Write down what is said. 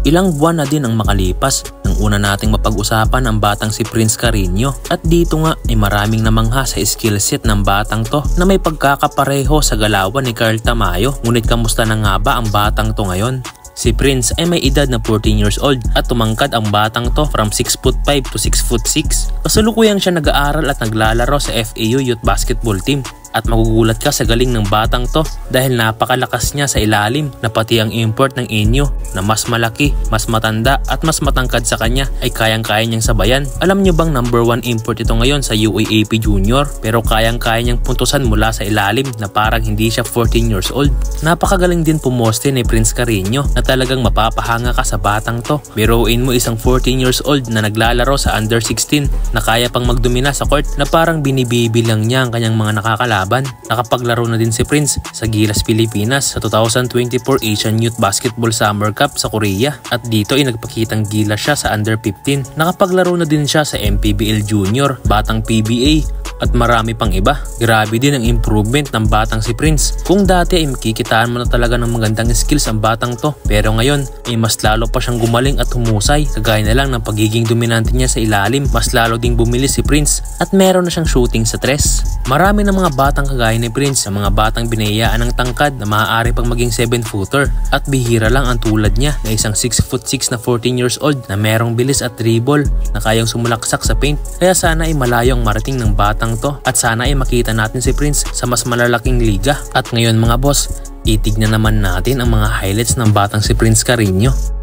Ilang buwan na din ang makalipas nang una nating mapag-usapan ang batang si Prince Carreño at dito nga ay maraming namangha sa skill set ng batang to na may pagkakapareho sa galawan ni Carl Tamayo. Ngunit kamusta na nga ba ang batang to ngayon? Si Prince ay may edad na 14 years old at tumangkad ang batang to from 6'5" to 6'6". Kasalukuyang siya nag-aaral at naglalaro sa FAU Youth Basketball Team. At magugulat ka sa galing ng batang to dahil napakalakas niya sa ilalim na pati ang import ng Inyo na mas malaki, mas matanda at mas matangkad sa kanya ay kayang-kaya niyang sabayan. Alam niyo bang number 1 import ito ngayon sa UAAP Junior pero kayang-kaya niyang puntusan mula sa ilalim na parang hindi siya 14 years old. Napakagaling din pumoste ni Prince Carreño na talagang mapapahanga ka sa batang to. Biruin mo isang 14 years old na naglalaro sa under 16 na kaya pang magdomina sa court na parang binibibilang niya ang kanyang mga nakakalaban. Nakapaglaro na din si Prince sa Gilas Pilipinas sa 2024 Asian Youth Basketball Summer Cup sa Korea at dito ay nagpakitang gilas siya sa under 15. Nakapaglaro na din siya sa MPBL Junior, Batang PBA at marami pang iba. Grabe din ang improvement ng batang si Prince. Kung dati ay makikitaan mo na talaga ng magandang skills ang batang to pero ngayon ay mas lalo pa siyang gumaling at humusay kagaya na lang ng pagiging dominante niya sa ilalim. Mas lalo ding bumilis si Prince at meron na siyang shooting sa 3. Marami ng mga batang kagaya ni Prince sa mga batang binayaan ng tangkad na maaari pang maging 7-footer at bihira lang ang tulad niya na isang 6'6" na 14 years old na merong bilis at dribble na kayang sumulaksak sa paint. Kaya sana ay malayo ang marating ng batang to at sana ay makita natin si Prince sa mas malalaking liga. At ngayon mga boss, itignan naman natin ang mga highlights ng batang si Prince Carreño.